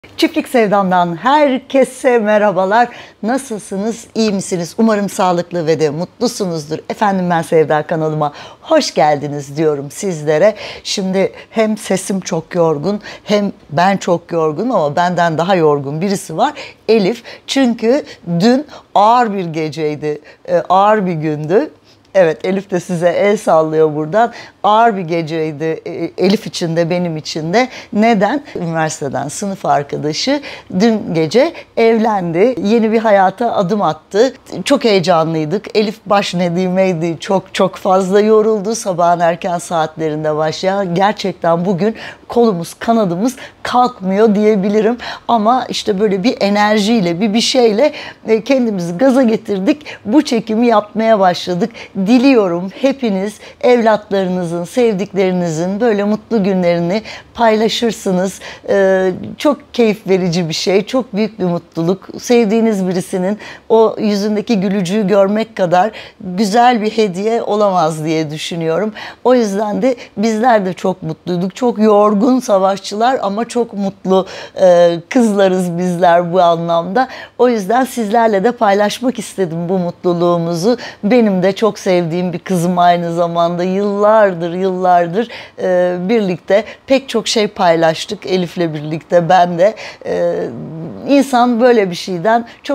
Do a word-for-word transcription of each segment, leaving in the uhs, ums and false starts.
Çiftlik Sevdam'dan herkese merhabalar. Nasılsınız? İyi misiniz? Umarım sağlıklı ve de mutlusunuzdur. Efendim ben Sevda kanalıma hoş geldiniz diyorum sizlere. Şimdi hem sesim çok yorgun hem ben çok yorgunum ama benden daha yorgun birisi var. Elif. Çünkü dün ağır bir geceydi. Ağır bir gündü. Evet, Elif de size el sallıyor buradan. Ağır bir geceydi Elif için de benim için de. Neden? Üniversiteden sınıf arkadaşı dün gece evlendi. Yeni bir hayata adım attı. Çok heyecanlıydık. Elif baş nedimeydi. Çok çok fazla yoruldu. Sabahın erken saatlerinde başlayan. Gerçekten bugün kolumuz, kanadımız kalkmıyor diyebilirim. Ama işte böyle bir enerjiyle, bir bir şeyle kendimizi gaza getirdik. Bu çekimi yapmaya başladık. Diliyorum hepiniz evlatlarınızın, sevdiklerinizin böyle mutlu günlerini paylaşırsınız. Ee, çok keyif verici bir şey, çok büyük bir mutluluk. Sevdiğiniz birisinin o yüzündeki gülücüğü görmek kadar güzel bir hediye olamaz diye düşünüyorum. O yüzden de bizler de çok mutluyduk. Çok yorgun savaşçılar ama çok mutlu e, kızlarız bizler bu anlamda. O yüzden sizlerle de paylaşmak istedim bu mutluluğumuzu. Benim de çok sevdiğim bir kızım aynı zamanda. Yıllardır yıllardır e, birlikte pek çok şey paylaştık Elif'le birlikte, ben de. E, insan böyle bir şeyden çok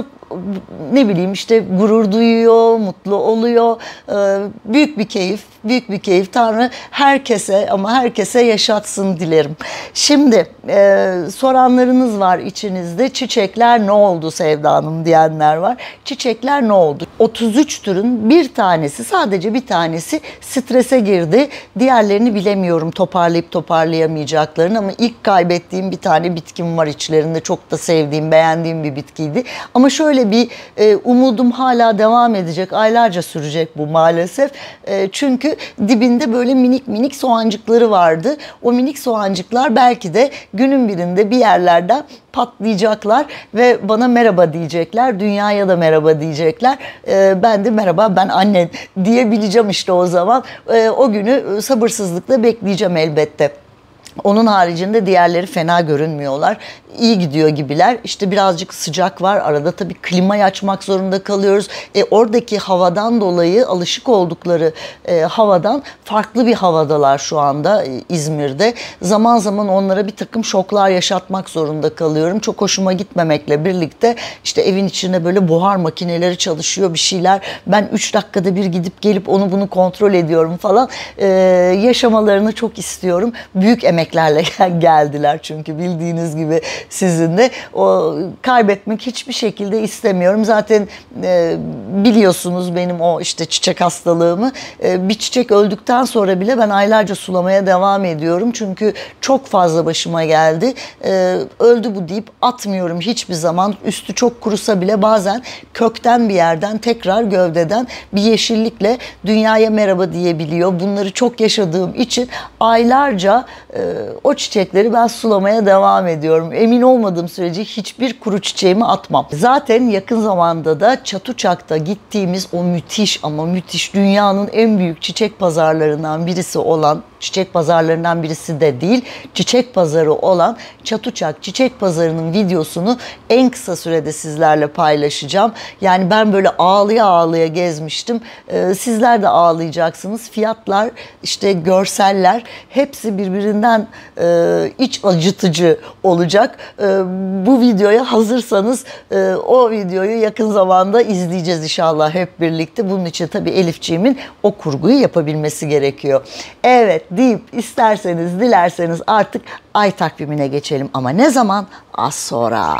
ne bileyim işte gurur duyuyor, mutlu oluyor. Ee, büyük bir keyif, büyük bir keyif. Tanrı herkese ama herkese yaşatsın dilerim. Şimdi e, soranlarınız var içinizde. Çiçekler ne oldu Sevda Hanım diyenler var. Çiçekler ne oldu? otuz üç türün bir tanesi, sadece bir tanesi strese girdi. Diğerlerini bilemiyorum toparlayıp toparlayamayacaklarını ama ilk kaybettiğim bir tane bitkim var içlerinde. Çok da sevdiğim, beğendiğim bir bitkiydi. Ama şöyle bir e, umudum hala devam edecek. Aylarca sürecek bu maalesef. E, çünkü dibinde böyle minik minik soğancıkları vardı. O minik soğancıklar belki de günün birinde bir yerlerden patlayacaklar ve bana merhaba diyecekler. Dünyaya da merhaba diyecekler. E, ben de merhaba, ben annen diyebileceğim işte o zaman. E, o günü sabırsızlıkla bekleyeceğim elbette. Onun haricinde diğerleri fena görünmüyorlar. İyi gidiyor gibiler. İşte birazcık sıcak var. Arada tabii klimayı açmak zorunda kalıyoruz. E, oradaki havadan dolayı alışık oldukları e, havadan farklı bir havadalar şu anda e, İzmir'de. Zaman zaman onlara bir takım şoklar yaşatmak zorunda kalıyorum. Çok hoşuma gitmemekle birlikte işte evin içinde böyle buhar makineleri çalışıyor, bir şeyler. Ben üç dakikada bir gidip gelip onu bunu kontrol ediyorum falan. E, yaşamalarını çok istiyorum. Büyük emeklerle geldiler çünkü bildiğiniz gibi sizin de. O kaybetmek hiçbir şekilde istemiyorum. Zaten e, biliyorsunuz benim o işte çiçek hastalığımı. E, bir çiçek öldükten sonra bile ben aylarca sulamaya devam ediyorum. Çünkü çok fazla başıma geldi. E, öldü bu deyip atmıyorum hiçbir zaman. Üstü çok kurusa bile bazen kökten bir yerden, tekrar gövdeden bir yeşillikle dünyaya merhaba diyebiliyor. Bunları çok yaşadığım için aylarca e, o çiçekleri ben sulamaya devam ediyorum. Emin olmadığım sürece hiçbir kuru çiçeğimi atmam. Zaten yakın zamanda da Çatuçak'ta gittiğimiz o müthiş ama müthiş, dünyanın en büyük çiçek pazarlarından birisi olan, çiçek pazarlarından birisi de değil, çiçek pazarı olan Çatuçak Çiçek Pazarı'nın videosunu en kısa sürede sizlerle paylaşacağım. Yani ben böyle ağlıya ağlıya gezmiştim. Ee, sizler de ağlayacaksınız. Fiyatlar, işte görseller hepsi birbirinden e, iç acıtıcı olacak. E, bu videoya hazırsanız e, o videoyu yakın zamanda izleyeceğiz inşallah hep birlikte. Bunun için tabii Elifciğimin o kurguyu yapabilmesi gerekiyor. Evet deyip isterseniz, dilerseniz artık ay takvimine geçelim. Ama ne zaman? Az sonra.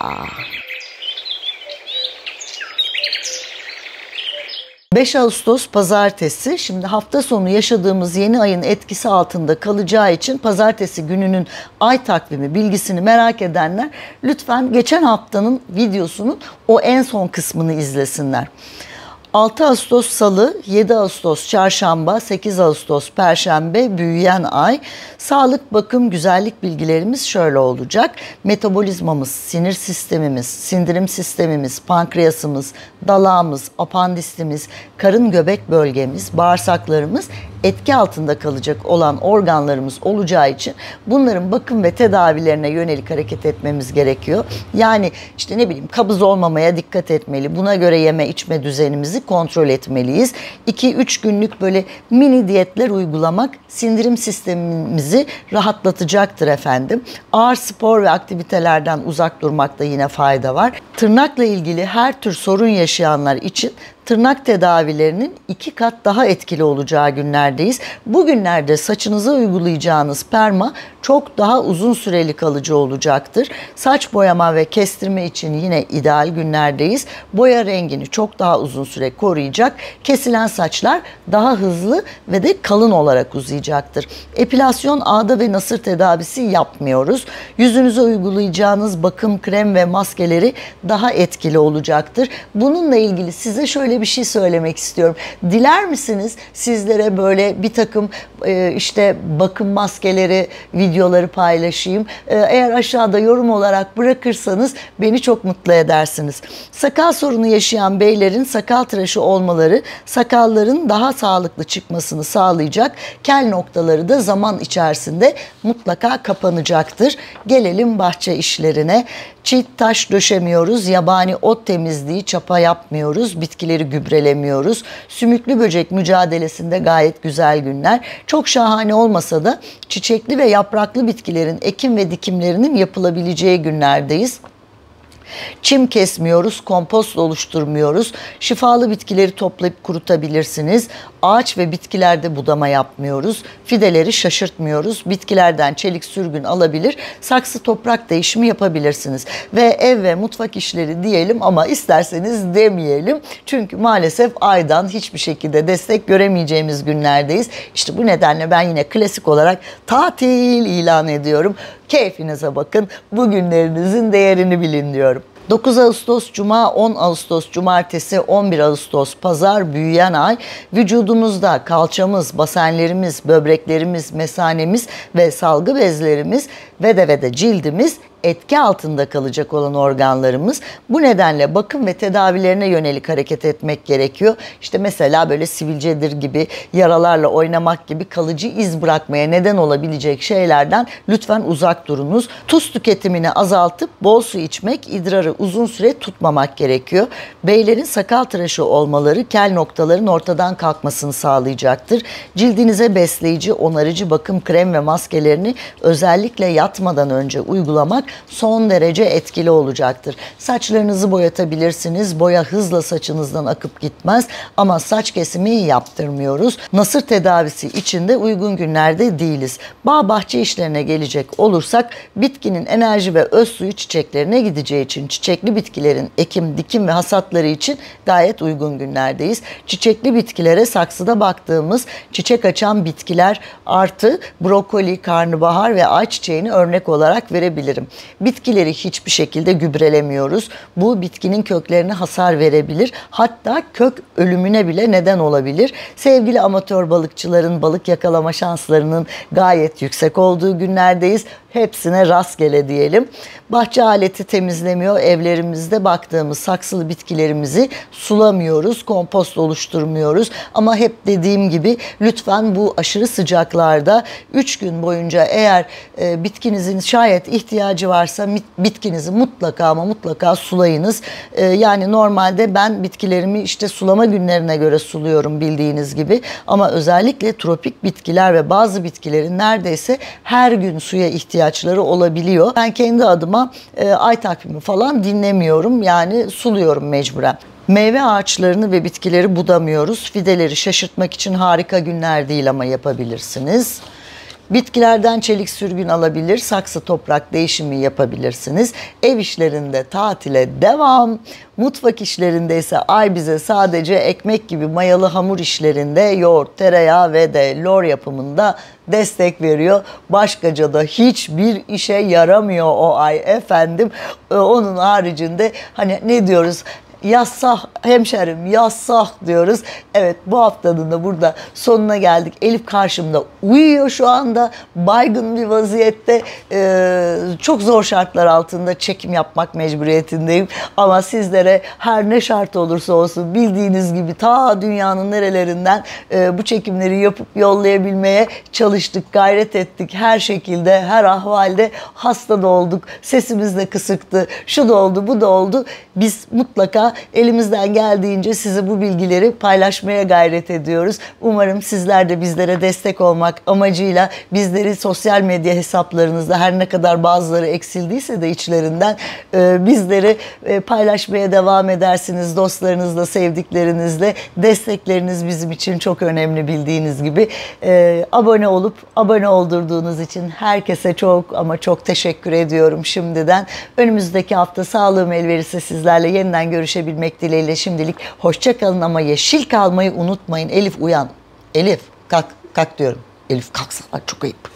beş Ağustos pazartesi. Şimdi hafta sonu yaşadığımız yeni ayın etkisi altında kalacağı için pazartesi gününün ay takvimi bilgisini merak edenler lütfen geçen haftanın videosunun o en son kısmını izlesinler. altı Ağustos Salı, yedi Ağustos Çarşamba, sekiz Ağustos Perşembe büyüyen ay. Sağlık, bakım, güzellik bilgilerimiz şöyle olacak. Metabolizmamız, sinir sistemimiz, sindirim sistemimiz, pankreasımız, dalağımız, apandisimiz, karın göbek bölgemiz, bağırsaklarımız etki altında kalacak olan organlarımız olacağı için bunların bakım ve tedavilerine yönelik hareket etmemiz gerekiyor. Yani işte ne bileyim kabız olmamaya dikkat etmeli. Buna göre yeme içme düzenimizi kontrol etmeliyiz. iki üç günlük böyle mini diyetler uygulamak sindirim sistemimizi rahatlatacaktır efendim. Ağır spor ve aktivitelerden uzak durmakta yine fayda var. Tırnakla ilgili her tür sorun yaşayanlar için tırnak tedavilerinin iki kat daha etkili olacağı günlerdeyiz. Bu günlerde saçınıza uygulayacağınız perma çok daha uzun süreli kalıcı olacaktır. Saç boyama ve kestirme için yine ideal günlerdeyiz. Boya rengini çok daha uzun süre koruyacak. Kesilen saçlar daha hızlı ve de kalın olarak uzayacaktır. Epilasyon, ağda ve nasır tedavisi yapmıyoruz. Yüzünüze uygulayacağınız bakım krem ve maskeleri daha etkili olacaktır. Bununla ilgili size şöyle bir şey söylemek istiyorum. Diler misiniz sizlere böyle bir takım e, işte bakım maskeleri, videoları paylaşayım? E, eğer aşağıda yorum olarak bırakırsanız beni çok mutlu edersiniz. Sakal sorunu yaşayan beylerin sakal tıraşı olmaları sakalların daha sağlıklı çıkmasını sağlayacak. Kel noktaları da zaman içerisinde mutlaka kapanacaktır. Gelelim bahçe işlerine. Çit taş döşemiyoruz, yabani ot temizliği, çapa yapmıyoruz, bitkileri gübrelemiyoruz. Sümüklü böcek mücadelesinde gayet güzel günler. Çok şahane olmasa da çiçekli ve yapraklı bitkilerin ekim ve dikimlerinin yapılabileceği günlerdeyiz. Çim kesmiyoruz, kompost oluşturmuyoruz. Şifalı bitkileri toplayıp kurutabilirsiniz. Ağaç ve bitkilerde budama yapmıyoruz. Fideleri şaşırtmıyoruz. Bitkilerden çelik sürgün alabilir. Saksı toprak değişimi yapabilirsiniz. Ve ev ve mutfak işleri diyelim ama isterseniz demeyelim. Çünkü maalesef aydan hiçbir şekilde destek göremeyeceğimiz günlerdeyiz. İşte bu nedenle ben yine klasik olarak tatil ilan ediyorum. Keyfinize bakın. Bugünlerinizin değerini bilin diyorum. dokuz Ağustos Cuma, on Ağustos Cumartesi, on bir Ağustos Pazar büyüyen ay, vücudumuzda kalçamız, basenlerimiz, böbreklerimiz, mesanemiz ve salgı bezlerimiz ve de ve de cildimiz etki altında kalacak olan organlarımız. Bu nedenle bakım ve tedavilerine yönelik hareket etmek gerekiyor. İşte mesela böyle sivilcedir gibi, yaralarla oynamak gibi kalıcı iz bırakmaya neden olabilecek şeylerden lütfen uzak durunuz. Tuz tüketimini azaltıp bol su içmek, idrarı uzun süre tutmamak gerekiyor. Beylerin sakal tıraşı olmaları kel noktaların ortadan kalkmasını sağlayacaktır. Cildinize besleyici, onarıcı bakım krem ve maskelerini özellikle yatmadan önce uygulamak son derece etkili olacaktır. Saçlarınızı boyatabilirsiniz. Boya hızla saçınızdan akıp gitmez ama saç kesimi yaptırmıyoruz. Nasır tedavisi için de uygun günlerde değiliz. Bağ bahçe işlerine gelecek olursak bitkinin enerji ve öz suyu çiçeklerine gideceği için çiçekli bitkilerin ekim, dikim ve hasatları için gayet uygun günlerdeyiz. Çiçekli bitkilere saksıda baktığımız çiçek açan bitkiler artı brokoli, karnabahar ve ayçiçeğini örnek olarak verebilirim. Bitkileri hiçbir şekilde gübrelemiyoruz. Bu bitkinin köklerine hasar verebilir. Hatta kök ölümüne bile neden olabilir. Sevgili amatör balıkçıların balık yakalama şanslarının gayet yüksek olduğu günlerdeyiz. Hepsine rastgele diyelim. Bahçe aleti temizlemiyor. Evlerimizde baktığımız saksılı bitkilerimizi sulamıyoruz. Kompost oluşturmuyoruz. Ama hep dediğim gibi lütfen bu aşırı sıcaklarda üç gün boyunca eğer e, bitkinizin şayet ihtiyacı varsa bitkinizi mutlaka ama mutlaka sulayınız. E, yani normalde ben bitkilerimi işte sulama günlerine göre suluyorum bildiğiniz gibi. Ama özellikle tropik bitkiler ve bazı bitkilerin neredeyse her gün suya ihtiyaçları olabiliyor. Ben kendi adıma e, ay takvimi falan dinlemiyorum. Yani suluyorum mecburen. Meyve ağaçlarını ve bitkileri budamıyoruz. Fideleri şaşırtmak için harika günler değil ama yapabilirsiniz. Bitkilerden çelik sürgün alabilir, saksı toprak değişimi yapabilirsiniz. Ev işlerinde tatile devam. Mutfak işlerinde ise ay bize sadece ekmek gibi mayalı hamur işlerinde yoğurt, tereyağı ve de lor yapımında destek veriyor. Başkaca da hiçbir işe yaramıyor o ay efendim. Onun haricinde hani ne diyoruz? Yassah hemşerim, yassah diyoruz. Evet, bu haftanın da burada sonuna geldik. Elif karşımda uyuyor şu anda. Baygın bir vaziyette. Ee, çok zor şartlar altında çekim yapmak mecburiyetindeyim. Ama sizlere her ne şart olursa olsun bildiğiniz gibi ta dünyanın nerelerinden e, bu çekimleri yapıp yollayabilmeye çalıştık, gayret ettik. Her şekilde, her ahvalde hasta da olduk. Sesimiz de kısıktı. Şu da oldu, bu da oldu. Biz mutlaka elimizden geldiğince size bu bilgileri paylaşmaya gayret ediyoruz. Umarım sizler de bizlere destek olmak amacıyla bizleri sosyal medya hesaplarınızda, her ne kadar bazıları eksildiyse de içlerinden, e, bizleri e, paylaşmaya devam edersiniz dostlarınızla, sevdiklerinizle. Destekleriniz bizim için çok önemli bildiğiniz gibi. E, abone olup abone oldurduğunuz için herkese çok ama çok teşekkür ediyorum şimdiden. Önümüzdeki hafta sağlığım el verirse sizlerle yeniden görüşebilmek dileğiyle şimdilik hoşça kalın ama yeşil kalmayı unutmayın. Elif uyan. Elif kalk, kalk diyorum. Elif kalksana, çok ayıp.